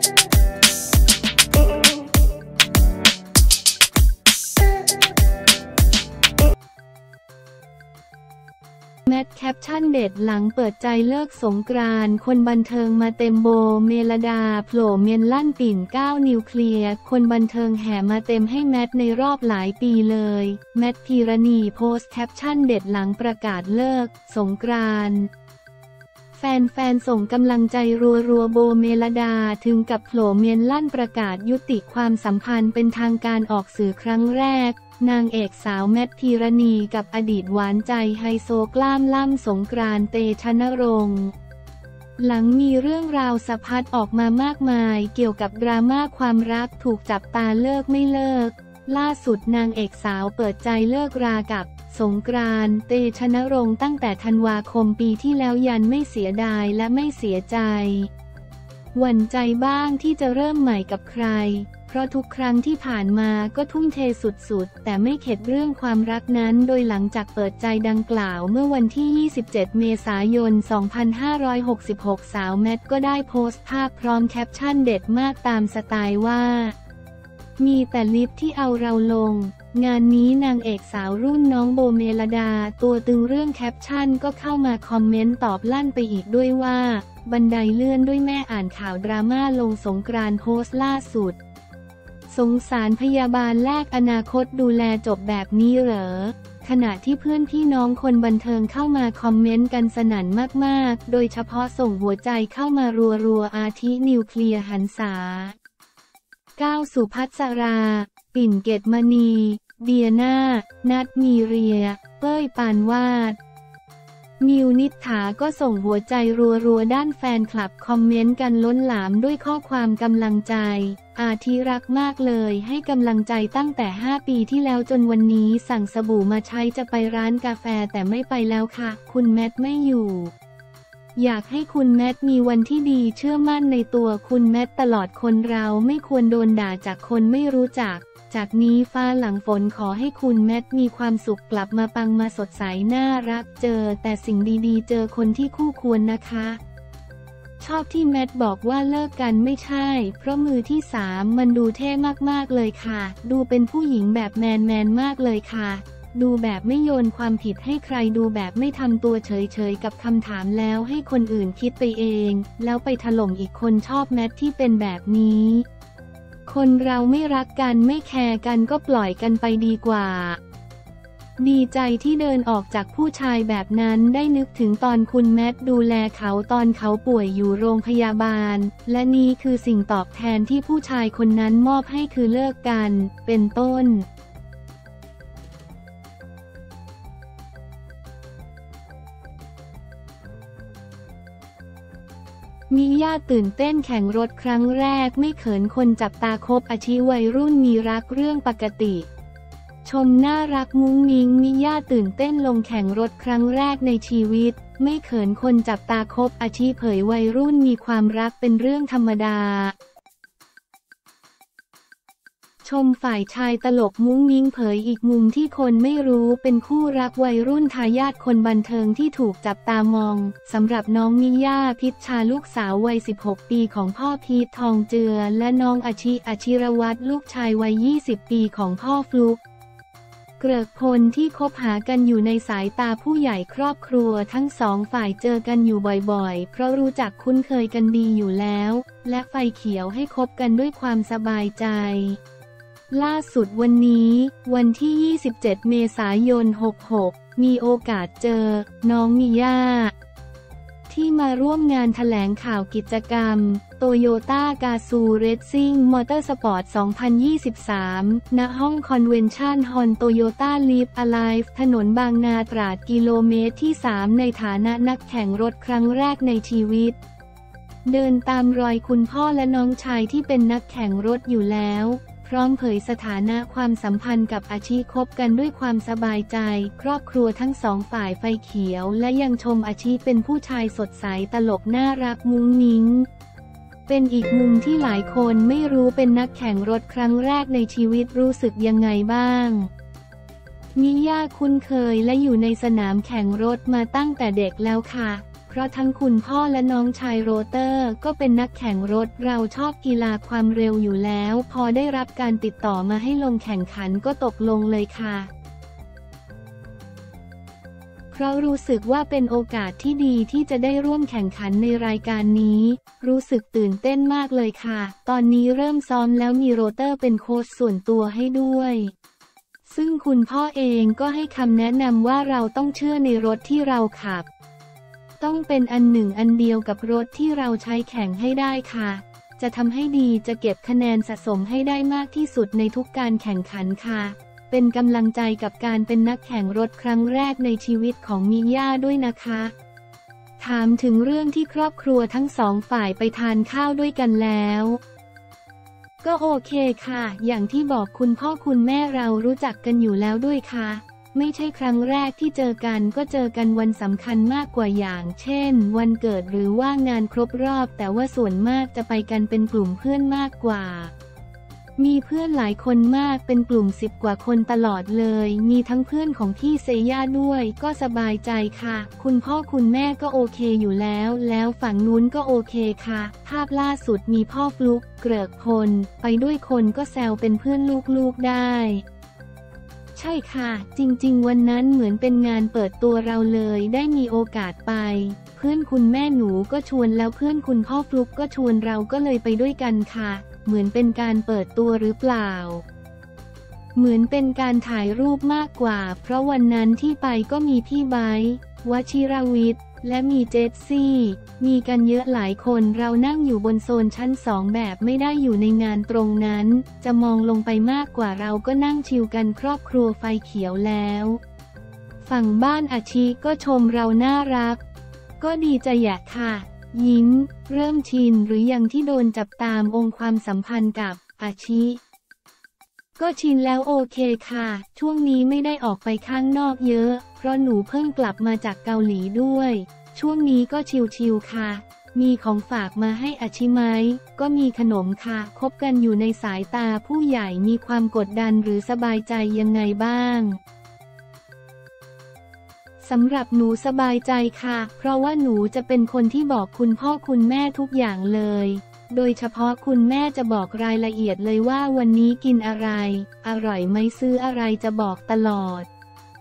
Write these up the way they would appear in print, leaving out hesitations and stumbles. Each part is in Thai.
แมทแคปชั่นเด็ดหลังเปิดใจเลิกสงกรานต์คนบันเทิงมาเต็มโบเมลดาโผล่เมียนลั่นปิ่น9นิวเคลียร์คนบันเทิงแห่มาเต็มให้แมทในรอบหลายปีเลยแมทพีรณีโพสต์แคปชั่นเด็ดหลังประกาศเลิกสงกรานต์แฟนๆส่งกำลังใจรัวๆโบเมลดาถึงกับโผล่เมียนลั่นประกาศยุติความสัมพันธ์เป็นทางการออกสื่อครั้งแรกนางเอกสาวแมทพีรณีกับอดีตหวานใจไฮโซกล้ามล่ำสงกรานต์เตชะนรงค์หลังมีเรื่องราวสะพัดออกมามากมายเกี่ยวกับดราม่าความรักถูกจับตาเลิกไม่เลิกล่าสุดนางเอกสาวเปิดใจเลิกรากับสงกรานต์เตชะนรงค์ตั้งแต่ธันวาคมปีที่แล้วยันไม่เสียดายและไม่เสียใจหวั่นใจบ้างที่จะเริ่มใหม่กับใครเพราะทุกครั้งที่ผ่านมาก็ทุ่มเทสุดๆแต่ไม่เข็ดเรื่องความรักนั้นโดยหลังจากเปิดใจดังกล่าวเมื่อวันที่ 27 เมษายน 2566 สาวแมทก็ได้โพสต์ภาพพร้อมแคปชั่นเด็ดมากตามสไตล์ว่ามีแต่ลิปที่เอาเราลงงานนี้นางเอกสาวรุ่นน้องโบเมลดาตัวตึงเรื่องแคปชั่นก็เข้ามาคอมเมนต์ตอบลั่นไปอีกด้วยว่าบันไดเลื่อนด้วยแม่อ่านข่าวดราม่าลงสงกรานต์โพสต์ล่าสุดสงสารพยาบาลแลกอนาคตดูแลจบแบบนี้เหรอขณะที่เพื่อนพี่น้องคนบันเทิงเข้ามาคอมเมนต์กันสนั่นมากๆโดยเฉพาะส่งหัวใจเข้ามารัวๆอาทินิวเคลียร์หันษาก้าวสุภัสรา ปิ่นเกตมณีเดียนานัทมีเรียเป้ยปานวาดมิวนิษฐาก็ส่งหัวใจรัวๆด้านแฟนคลับคอมเมนต์กันล้นหลามด้วยข้อความกำลังใจอาทิรักมากเลยให้กำลังใจตั้งแต่5 ปีที่แล้วจนวันนี้สั่งสบู่มาใช้จะไปร้านกาแฟแต่ไม่ไปแล้วค่ะคุณแมทไม่อยู่อยากให้คุณแมทมีวันที่ดีเชื่อมั่นในตัวคุณแมทตลอดคนเราไม่ควรโดนด่าจากคนไม่รู้จักจากนี้ฟ้าหลังฝนขอให้คุณแมทมีความสุขกลับมาปังมาสดใสน่ารักเจอแต่สิ่งดีๆเจอคนที่คู่ควรนะคะชอบที่แมทบอกว่าเลิกกันไม่ใช่เพราะมือที่3มันดูเท่มากๆเลยค่ะดูเป็นผู้หญิงแบบแมนมากเลยค่ะดูแบบไม่โยนความผิดให้ใครดูแบบไม่ทำตัวเฉยๆกับคำถามแล้วให้คนอื่นคิดไปเองแล้วไปถล่มอีกคนชอบแมทที่เป็นแบบนี้คนเราไม่รักกันไม่แคร์กันก็ปล่อยกันไปดีกว่าดีใจที่เดินออกจากผู้ชายแบบนั้นได้นึกถึงตอนคุณแมทดูแลเขาตอนเขาป่วยอยู่โรงพยาบาลและนี่คือสิ่งตอบแทนที่ผู้ชายคนนั้นมอบให้คือเลิกกันเป็นต้นมิย่าตื่นเต้นแข่งรถครั้งแรกไม่เขินคนจับตาคบอาชีวัยรุ่นมีรักเรื่องปกติชมน่ารักมุ้งมิ้งมิย่าตื่นเต้นลงแข่งรถครั้งแรกในชีวิตไม่เขินคนจับตาคบอาชีเผยวัยรุ่นมีความรักเป็นเรื่องธรรมดาชมฝ่ายชายตลกมุ้งมิ้งเผยอีกมุมที่คนไม่รู้เป็นคู่รักวัยรุ่นทายาทคนบันเทิงที่ถูกจับตามองสำหรับน้องมิย่าพิชชาลูกสาววัย16 ปีของพ่อพีททองเจือและน้องอาชิรวัตรลูกชายวัย20 ปีของพ่อฟลุ๊กเกริกพลที่คบหากันอยู่ในสายตาผู้ใหญ่ครอบครัวทั้ง2 ฝ่ายเจอกันอยู่บ่อยๆเพราะรู้จักคุ้นเคยกันดีอยู่แล้วและไฟเขียวให้คบกันด้วยความสบายใจล่าสุดวันนี้วันที่ 27 เมษายน 66 มีโอกาสเจอน้องมิย่าที่มาร่วมงานแถลงข่าวกิจกรรม Toyota Gazoo Racing Motorsport 2023 ณ ห้องคอนเวนชั่นฮอลล์ Toyota Live Alive ถนนบางนาตราดกิโลเมตรที่ 3 ในฐานะนักแข่งรถครั้งแรกในชีวิตเดินตามรอยคุณพ่อและน้องชายที่เป็นนักแข่งรถอยู่แล้วพร้อมเผยสถานะความสัมพันธ์กับอาชีคบกันด้วยความสบายใจครอบครัวทั้ง2 ฝ่ายไฟเขียวและยังชมอาชีเป็นผู้ชายสดใสตลกน่ารักมุ้งมิ้งเป็นอีกมุมที่หลายคนไม่รู้เป็นนักแข่งรถครั้งแรกในชีวิตรู้สึกยังไงบ้างมิย่าคุ้นเคยและอยู่ในสนามแข่งรถมาตั้งแต่เด็กแล้วค่ะพเพราะทั้งคุณพ่อและน้องชายโรเตอร์ก็เป็นนักแข่งรถเราชอบกีฬาความเร็วอยู่แล้วพอได้รับการติดต่อมาให้ลงแข่งขันก็ตกลงเลยค่ะเพราะรู้สึกว่าเป็นโอกาสที่ดีที่จะได้ร่วมแข่งขันในรายการนี้รู้สึกตื่นเต้นมากเลยค่ะตอนนี้เริ่มซ้อมแล้วมีโรเตอร์เป็นโค้ชส่วนตัวให้ด้วยซึ่งคุณพ่อเองก็ให้คำแนะนำว่าเราต้องเชื่อในรถที่เราขับต้องเป็นอันหนึ่งอันเดียวกับรถที่เราใช้แข่งให้ได้ค่ะจะทำให้ดีจะเก็บคะแนนสะสมให้ได้มากที่สุดในทุกการแข่งขันค่ะเป็นกำลังใจกับการเป็นนักแข่งรถครั้งแรกในชีวิตของมิย่าด้วยนะคะถามถึงเรื่องที่ครอบครัวทั้งสองฝ่ายไปทานข้าวด้วยกันแล้วก็โอเคค่ะอย่างที่บอกคุณพ่อคุณแม่เรารู้จักกันอยู่แล้วด้วยค่ะไม่ใช่ครั้งแรกที่เจอกันก็เจอกันวันสำคัญมากกว่าอย่างเช่นวันเกิดหรือว่างานครบรอบแต่ว่าส่วนมากจะไปกันเป็นกลุ่มเพื่อนมากกว่ามีเพื่อนหลายคนมากเป็นกลุ่ม10กว่าคนตลอดเลยมีทั้งเพื่อนของพี่เซย่าด้วยก็สบายใจค่ะคุณพ่อคุณแม่ก็โอเคอยู่แล้วฝั่งนู้นก็โอเคค่ะภาพล่าสุดมีพ่อฟลุกเกริกพลไปด้วยคนก็แซวเป็นเพื่อนลูกๆได้ใช่ค่ะจริงๆวันนั้นเหมือนเป็นงานเปิดตัวเราเลยได้มีโอกาสไปเพื่อนคุณแม่หนูก็ชวนแล้วเพื่อนคุณพ่อฟลุกก็ชวนเราก็เลยไปด้วยกันค่ะเหมือนเป็นการเปิดตัวหรือเปล่าเหมือนเป็นการถ่ายรูปมากกว่าเพราะวันนั้นที่ไปก็มีพี่ไบร์ท วชิรวิทย์และมีเจสซี่มีกันเยอะหลายคนเรานั่งอยู่บนโซนชั้น2แบบไม่ได้อยู่ในงานตรงนั้นจะมองลงไปมากกว่าเราก็นั่งชิลกันครอบครัวไฟเขียวแล้วฝั่งบ้านอาชิก็ชมเราน่ารักก็ดีใจอะค่ะยิ้มเริ่มชินหรือยังที่โดนจับตามองค์ความสัมพันธ์กับอาชิก็ชินแล้วโอเคค่ะช่วงนี้ไม่ได้ออกไปข้างนอกเยอะเพราะหนูเพิ่งกลับมาจากเกาหลีด้วยช่วงนี้ก็ชิลๆค่ะมีของฝากมาให้อาชิไหมก็มีขนมค่ะคบกันอยู่ในสายตาผู้ใหญ่มีความกดดันหรือสบายใจยังไงบ้างสำหรับหนูสบายใจค่ะเพราะว่าหนูจะเป็นคนที่บอกคุณพ่อคุณแม่ทุกอย่างเลยโดยเฉพาะคุณแม่จะบอกรายละเอียดเลยว่าวันนี้กินอะไรอร่อยไหมซื้ออะไรจะบอกตลอด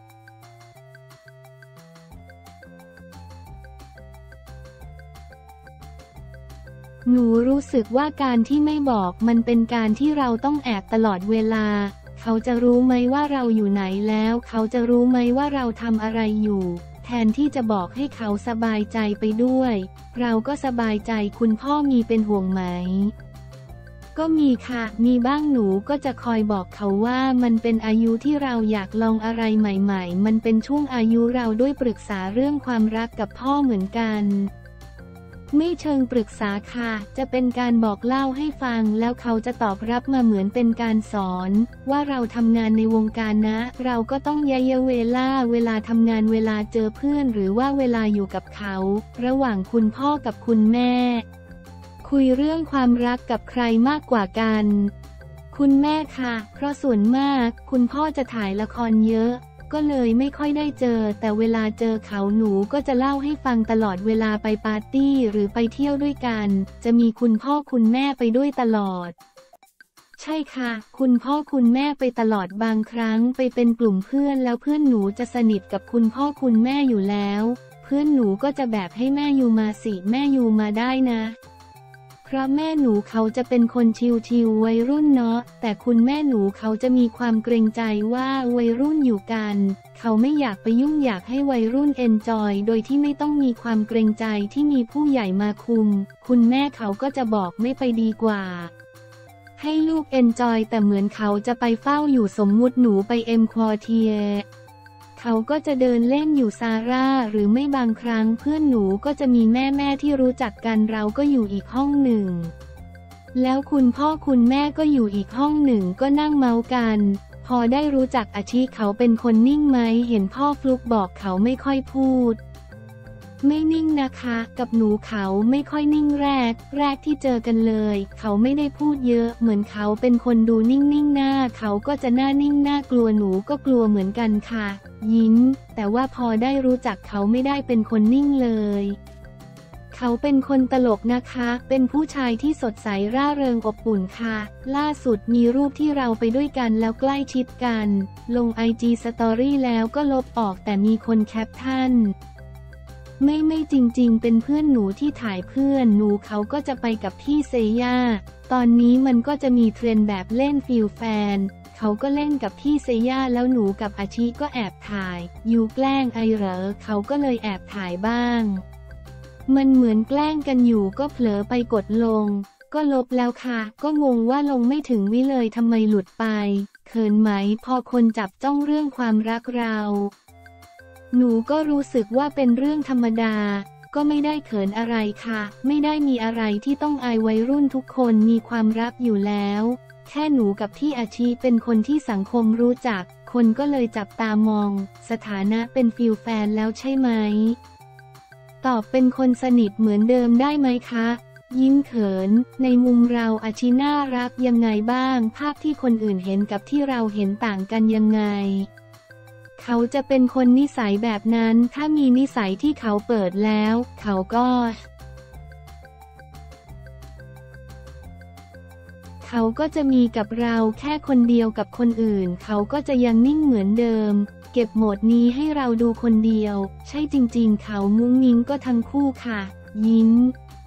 หนูรู้สึกว่าการที่ไม่บอกมันเป็นการที่เราต้องแอบตลอดเวลาเขาจะรู้ไหมว่าเราอยู่ไหนแล้วเขาจะรู้ไหมว่าเราทำอะไรอยู่แทนที่จะบอกให้เขาสบายใจไปด้วยเราก็สบายใจคุณพ่อมีเป็นห่วงไหมก็มีค่ะมีบ้างหนูก็จะคอยบอกเขาว่ามันเป็นอายุที่เราอยากลองอะไรใหม่ๆมันเป็นช่วงอายุเราด้วยปรึกษาเรื่องความรักกับพ่อเหมือนกันไม่เชิงปรึกษาค่ะจะเป็นการบอกเล่าให้ฟังแล้วเขาจะตอบรับมาเหมือนเป็นการสอนว่าเราทำงานในวงการนะเราก็ต้องเวลาทำงานเวลาเจอเพื่อนหรือว่าเวลาอยู่กับเขาระหว่างคุณพ่อกับคุณแม่คุยเรื่องความรักกับใครมากกว่ากันคุณแม่ค่ะเพราะส่วนมากคุณพ่อจะถ่ายละครเยอะก็เลยไม่ค่อยได้เจอแต่เวลาเจอเขาหนูก็จะเล่าให้ฟังตลอดเวลาไปปาร์ตี้หรือไปเที่ยวด้วยกันจะมีคุณพ่อคุณแม่ไปด้วยตลอดใช่ค่ะคุณพ่อคุณแม่ไปตลอดบางครั้งไปเป็นกลุ่มเพื่อนแล้วเพื่อนหนูจะสนิทกับคุณพ่อคุณแม่อยู่แล้วเพื่อนหนูก็จะแบบให้แม่ยูมาสิแม่ยูมาได้นะเพราะแม่หนูเขาจะเป็นคนชิลๆวัยรุ่นเนาะแต่คุณแม่หนูเขาจะมีความเกรงใจว่าวัยรุ่นอยู่กันเขาไม่อยากไปยุ่งอยากให้วัยรุ่นเอนจอยโดยที่ไม่ต้องมีความเกรงใจที่มีผู้ใหญ่มาคุมคุณแม่เขาก็จะบอกไม่ไปดีกว่าให้ลูกเอนจอยแต่เหมือนเขาจะไปเฝ้าอยู่สมมุติหนูไปเอ็มควอเทียเขาก็จะเดินเล่นอยู่ซาร่าหรือไม่บางครั้งเพื่อนหนูก็จะมีแม่ที่รู้จักกันเราก็อยู่อีกห้องหนึ่งแล้วคุณพ่อคุณแม่ก็อยู่อีกห้องหนึ่งก็นั่งเมากันพอได้รู้จักอาชีเขาเป็นคนนิ่งไหมเห็นพ่อฟลุกบอกเขาไม่ค่อยพูดไม่นิ่งนะคะกับหนูเขาไม่ค่อยนิ่งแรกที่เจอกันเลยเขาไม่ได้พูดเยอะเหมือนเขาเป็นคนดูนิ่งหน้าเขาก็จะหน้านิ่งน่ากลัวหนูก็กลัวเหมือนกันค่ะยิ้มแต่ว่าพอได้รู้จักเขาไม่ได้เป็นคนนิ่งเลยเขาเป็นคนตลกนะคะ เป็นผู้ชายที่สดใสร่าเริงอบอุ่นค่ะ ล่าสุดมีรูปที่เราไปด้วยกันแล้วใกล้ชิดกัน ลง IG Story แล้วก็ลบออกแต่มีคนแคปชั่นไม่จริงๆเป็นเพื่อนหนูที่ถ่ายเพื่อนหนูเขาก็จะไปกับพี่เซย่าตอนนี้มันก็จะมีเทรนด์แบบเล่นฟิลแฟนเขาก็เล่นกับพี่เซย่าแล้วหนูกับอาชิก็แอบถ่ายอยู่แกล้งไอเหรอเขาก็เลยแอบถ่ายบ้างมันเหมือนแกล้งกันอยู่ก็เผลอไปกดลงก็ลบแล้วค่ะก็งงว่าลงไม่ถึงวิเลยทำไมหลุดไปเขินไหมพอคนจับจ้องเรื่องความรักเราหนูก็รู้สึกว่าเป็นเรื่องธรรมดาก็ไม่ได้เขินอะไรค่ะไม่ได้มีอะไรที่ต้องอายวัยรุ่นทุกคนมีความรักอยู่แล้วแค่หนูกับพี่อาชีเป็นคนที่สังคมรู้จักคนก็เลยจับตามองสถานะเป็นฟิลแฟนแล้วใช่ไหมตอบเป็นคนสนิทเหมือนเดิมได้ไหมคะยิ้มเขินในมุมเราอาชีน่ารักยังไงบ้างภาพที่คนอื่นเห็นกับที่เราเห็นต่างกันยังไงเขาจะเป็นคนนิสัยแบบนั้นถ้ามีนิสัยที่เขาเปิดแล้วเขาก็จะมีกับเราแค่คนเดียวกับคนอื่นเขาก็จะยังนิ่งเหมือนเดิมเก็บโหมดนี้ให้เราดูคนเดียวใช่จริงๆเขามุ้งมิ้งก็ทั้งคู่ค่ะยิ้ม